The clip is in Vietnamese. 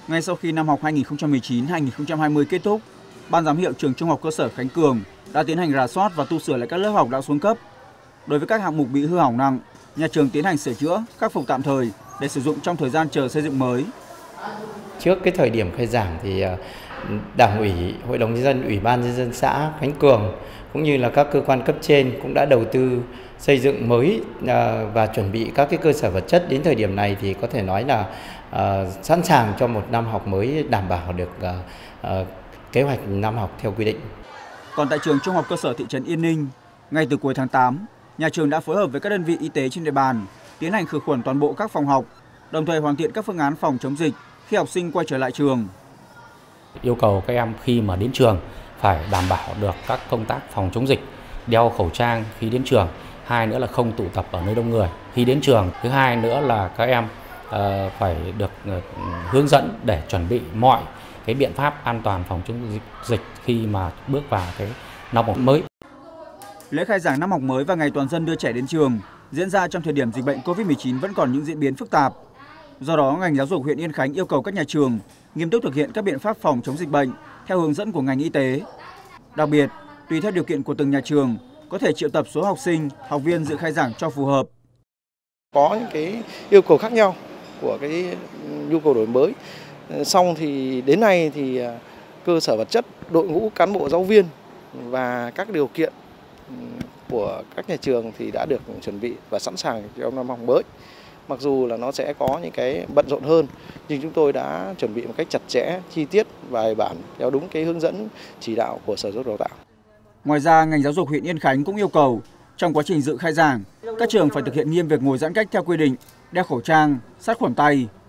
Ngay sau khi năm học 2019-2020 kết thúc, Ban giám hiệu trường Trung học cơ sở Khánh Cường đã tiến hành rà soát và tu sửa lại các lớp học đã xuống cấp. Đối với các hạng mục bị hư hỏng nặng, nhà trường tiến hành sửa chữa, khắc phục tạm thời để sử dụng trong thời gian chờ xây dựng mới. Trước cái thời điểm khai giảng thì Đảng ủy, Hội đồng nhân dân, Ủy ban nhân dân xã Khánh Cường cũng như là các cơ quan cấp trên cũng đã đầu tư xây dựng mới và chuẩn bị các cái cơ sở vật chất. Đến thời điểm này thì có thể nói là sẵn sàng cho một năm học mới, đảm bảo được kế hoạch năm học theo quy định. Còn tại trường Trung học cơ sở thị trấn Yên Ninh, ngay từ cuối tháng 8, nhà trường đã phối hợp với các đơn vị y tế trên địa bàn tiến hành khử khuẩn toàn bộ các phòng học, đồng thời hoàn thiện các phương án phòng chống dịch khi học sinh quay trở lại trường. Yêu cầu các em khi mà đến trường phải đảm bảo được các công tác phòng chống dịch, đeo khẩu trang khi đến trường. Hai nữa là không tụ tập ở nơi đông người khi đến trường. Thứ hai nữa là các em phải được hướng dẫn để chuẩn bị mọi cái biện pháp an toàn phòng chống dịch khi mà bước vào cái năm học mới. Lễ khai giảng năm học mới và ngày toàn dân đưa trẻ đến trường diễn ra trong thời điểm dịch bệnh Covid-19 vẫn còn những diễn biến phức tạp. Do đó, ngành giáo dục huyện Yên Khánh yêu cầu các nhà trường nghiêm túc thực hiện các biện pháp phòng chống dịch bệnh theo hướng dẫn của ngành y tế. Đặc biệt, tùy theo điều kiện của từng nhà trường, có thể triệu tập số học sinh, học viên dự khai giảng cho phù hợp. Có những cái yêu cầu khác nhau của cái nhu cầu đổi mới. Xong thì đến nay thì cơ sở vật chất, đội ngũ cán bộ giáo viên và các điều kiện của các nhà trường thì đã được chuẩn bị và sẵn sàng cho năm học mới. Mặc dù là nó sẽ có những cái bận rộn hơn, nhưng chúng tôi đã chuẩn bị một cách chặt chẽ, chi tiết, bài bản theo đúng cái hướng dẫn chỉ đạo của Sở Giáo dục Đào tạo. Ngoài ra, ngành giáo dục huyện Yên Khánh cũng yêu cầu trong quá trình dự khai giảng, các trường phải thực hiện nghiêm việc ngồi giãn cách theo quy định, đeo khẩu trang, sát khuẩn tay,